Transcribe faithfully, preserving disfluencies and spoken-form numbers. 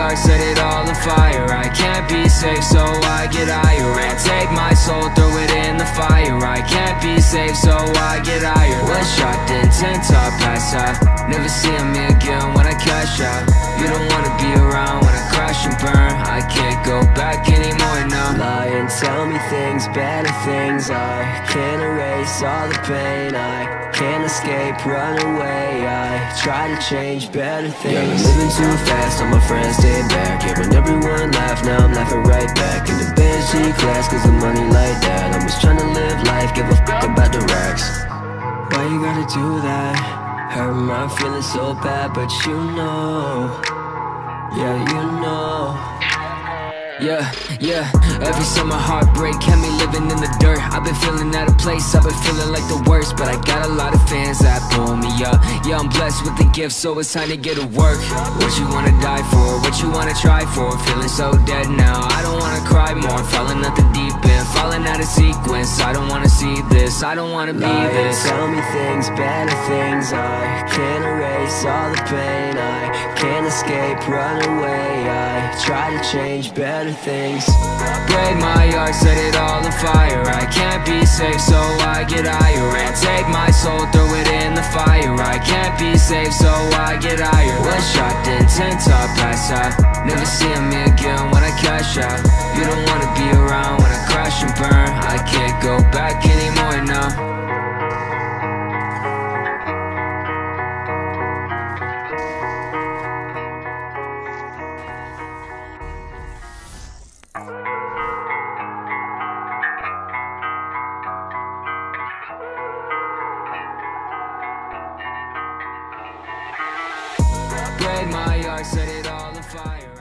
yard, set it all on fire. I can't be safe, so I get higher and take my soul, throw it in the fire. I can't be safe, so I get higher. One shot, then ten top, pass out. Never seeing me again when I cash out. You don't wanna be around when I crash and burn. I can't go back anymore now. Lie and tell me things, better things. I can't erase all the pain. I can't escape, run away. I try to change better things. Yeah, I'm living too fast, all my friends stay back. Yeah, when everyone laughed, now I'm laughing right back. In the bench G-class, cause the money like that. I'm just trying to live life, give a fuck about the racks. Why you gotta do that? Hurt my feelings so bad, but you know. Yeah, you know. Yeah, yeah, every summer heartbreak had me living in the dirt. I've been feeling out of place, I've been feeling like the worst. But I got a lot of fans that pull me up. Yeah, I'm blessed with the gift, so it's time to get to work. What you wanna die for, what you wanna try for? Feeling so dead now, I don't wanna cry more. Falling out the deep end, falling out of sequence. I don't wanna see this, I don't wanna be Lie this. and tell me things, better things. I can't erase all the pain. I can't escape, run away. I try to change better things. Break my heart, set it all on fire. I can't be safe, so I get higher and take my soul, throw it in the fire. I can't be safe, so I get higher. One shot, then ten top, pass out. Never seeing me again when I cash out. You don't wanna be around when I crash and burn. I can't go back anymore now. Break my heart, set it all on fire.